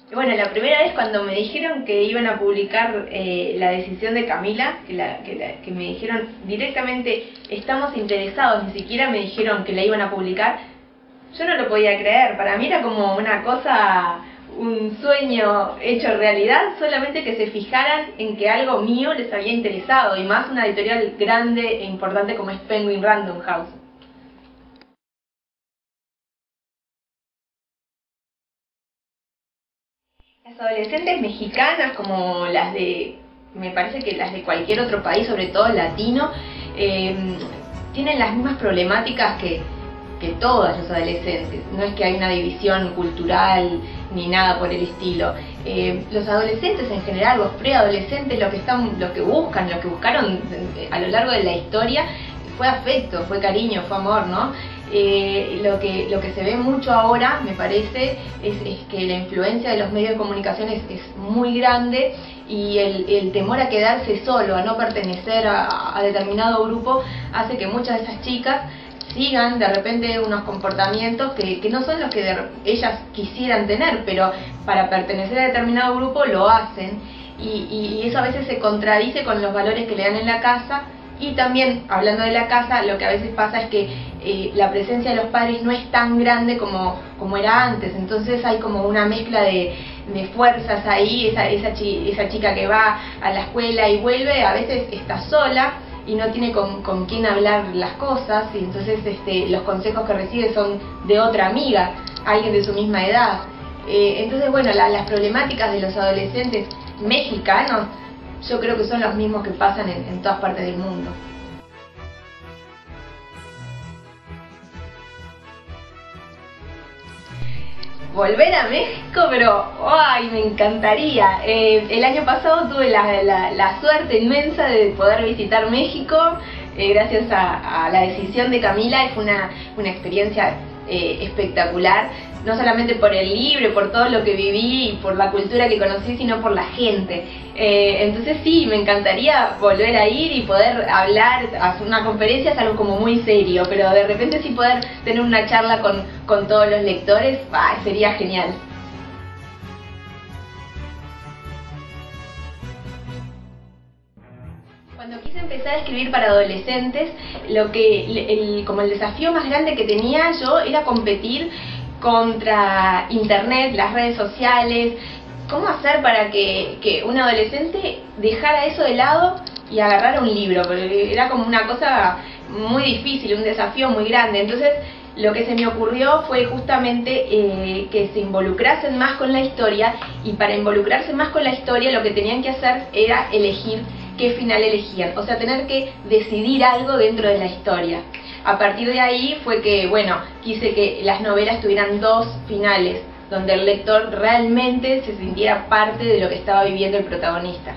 Bueno, la primera vez cuando me dijeron que iban a publicar la decisión de Camila, que me dijeron directamente, estamos interesados, ni siquiera me dijeron que la iban a publicar, yo no lo podía creer. Para mí era como una cosa, un sueño hecho realidad, solamente que se fijaran en que algo mío les había interesado, y más una editorial grande e importante como es Penguin Random House. Las adolescentes mexicanas, como las de, me parece que las de cualquier otro país, sobre todo latino, eh, tienen las mismas problemáticas que todas los adolescentes. No es que hay una división cultural ni nada por el estilo. Los adolescentes en general, los preadolescentes, lo que buscaron a lo largo de la historia fue afecto, fue cariño, fue amor, ¿no? Lo que se ve mucho ahora, me parece, es que la influencia de los medios de comunicación es muy grande, y el temor a quedarse solo, a no pertenecer a determinado grupo, hace que muchas de esas chicas sigan de repente unos comportamientos que no son los que ellas quisieran tener, pero para pertenecer a determinado grupo lo hacen, y eso a veces se contradice con los valores que le dan en la casa. Y también, hablando de la casa, lo que a veces pasa es que la presencia de los padres no es tan grande como era antes, entonces hay como una mezcla de fuerzas ahí. Esa chica que va a la escuela y vuelve, a veces está sola y no tiene con quién hablar las cosas, y entonces los consejos que recibe son de otra amiga, alguien de su misma edad. Entonces, bueno, las problemáticas de los adolescentes mexicanos yo creo que son los mismos que pasan en todas partes del mundo. Volver a México, pero ¡ay! Me encantaría. El año pasado tuve la suerte inmensa de poder visitar México, gracias a la decisión de Camila, y fue una experiencia espectacular, no solamente por el libro, por todo lo que viví y por la cultura que conocí, sino por la gente. Entonces sí, me encantaría volver a ir y poder hablar, hacer una conferencia. Es algo como muy serio, pero de repente sí poder tener una charla con todos los lectores, sería genial. Cuando quise empezar a escribir para adolescentes, como el desafío más grande que tenía yo era competir contra internet, las redes sociales. ¿Cómo hacer para que un adolescente dejara eso de lado y agarrara un libro? Porque era como una cosa muy difícil, un desafío muy grande. Entonces lo que se me ocurrió fue justamente que se involucrasen más con la historia, y para involucrarse más con la historia lo que tenían que hacer era elegir qué final elegían, o sea, tener que decidir algo dentro de la historia. A partir de ahí fue que, bueno, quise que las novelas tuvieran dos finales, donde el lector realmente se sintiera parte de lo que estaba viviendo el protagonista.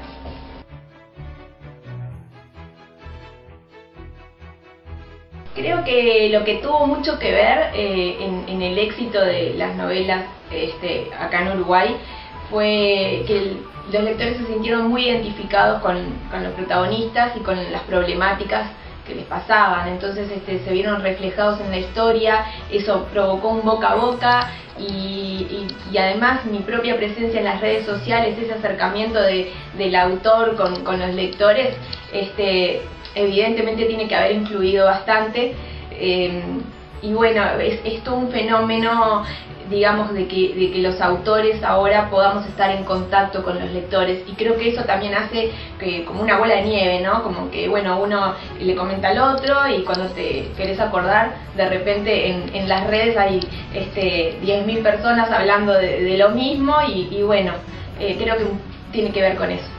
Creo que lo que tuvo mucho que ver en el éxito de las novelas acá en Uruguay fue que los lectores se sintieron muy identificados con los protagonistas y con las problemáticas que les pasaban. Entonces se vieron reflejados en la historia, eso provocó un boca a boca, y además mi propia presencia en las redes sociales, ese acercamiento del autor con los lectores, evidentemente tiene que haber influido bastante. Y bueno, es todo un fenómeno, digamos, de que los autores ahora podamos estar en contacto con los lectores, y creo que eso también hace que como una bola de nieve, ¿no? Como que, bueno, uno le comenta al otro, y cuando te querés acordar, de repente en las redes hay 10.000 personas hablando de lo mismo, y bueno, creo que tiene que ver con eso.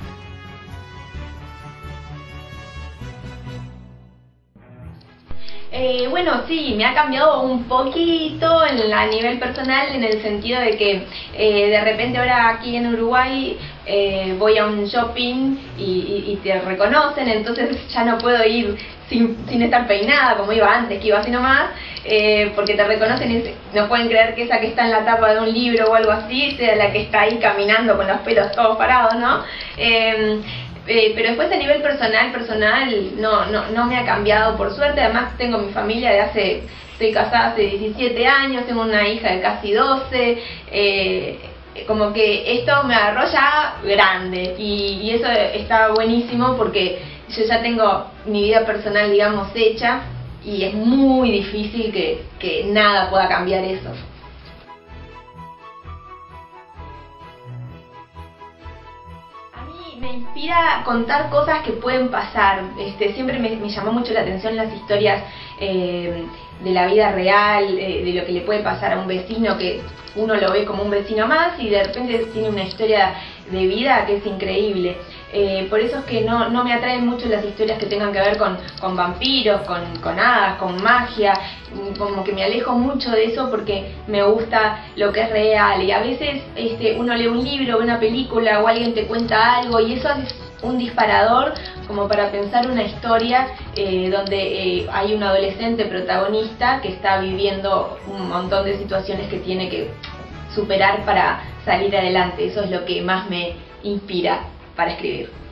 Bueno, sí, me ha cambiado un poquito a nivel personal, en el sentido de que de repente ahora aquí en Uruguay voy a un shopping y te reconocen, entonces ya no puedo ir sin estar peinada como iba antes, que iba así nomás, porque te reconocen y no pueden creer que esa que está en la tapa de un libro o algo así sea la que está ahí caminando con los pelos todos parados, ¿no? Pero después a nivel personal no me ha cambiado, por suerte. Además tengo mi familia estoy casada hace 17 años, tengo una hija de casi 12, como que esto me agarró ya grande y eso está buenísimo porque yo ya tengo mi vida personal, digamos, hecha y es muy difícil que nada pueda cambiar eso. A mí me inspira contar cosas que pueden pasar. Siempre me llamó mucho la atención las historias de la vida real, de lo que le puede pasar a un vecino, que uno lo ve como un vecino más y de repente tiene una historia de vida que es increíble. Por eso es que no me atraen mucho las historias que tengan que ver con vampiros, con hadas, con magia. Como que me alejo mucho de eso porque me gusta lo que es real. Y a veces uno lee un libro, ve una película o alguien te cuenta algo y eso es un disparador como para pensar una historia donde hay un adolescente protagonista que está viviendo un montón de situaciones que tiene que superar para salir adelante. Eso es lo que más me inspira para escribir.